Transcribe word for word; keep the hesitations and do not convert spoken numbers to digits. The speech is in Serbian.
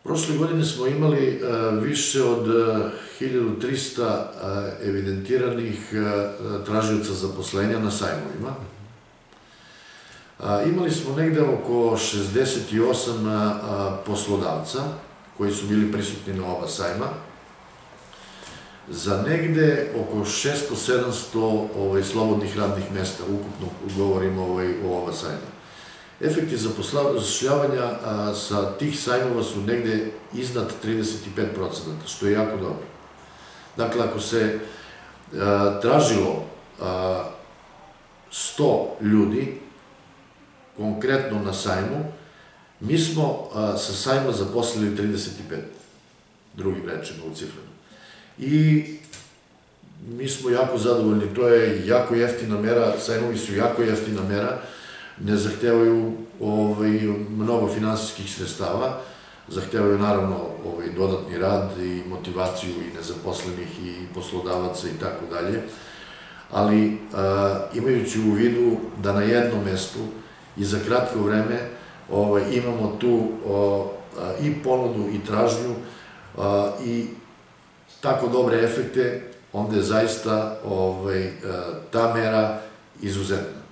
Prošle godine smo imali više od hiljadu trista evidentiranih tražioca zaposlenja na sajmovima. Imali smo negde oko šezdeset osam poslodavca koji su bili prisutni na oba sajma. Za negde oko šesto sedamsto slobodnih radnih mesta, ukupno govorimo o oba sajma. Efekti zapošljavanja sa tih sajmova su negde iznad trideset pet procenata, što je jako dobro. Dakle, ako se tražilo sto ljudi, konkretno na sajmu, mi smo sa sajma zaposlili trideset pet, drugim rečima u ciframa. I mi smo jako zadovoljni, to je jako jeftina mera, sajmovi su jako jeftina mera, ne zahtevaju mnogo finansijskih sredstava, zahtevaju naravno dodatni rad i motivaciju i nezaposlenih i poslodavaca i tako dalje, ali imajući u vidu da na jednom mestu i za kratko vreme imamo tu i ponudu i tražnju i tako dobre efekte, onda je zaista ta mera izuzetna.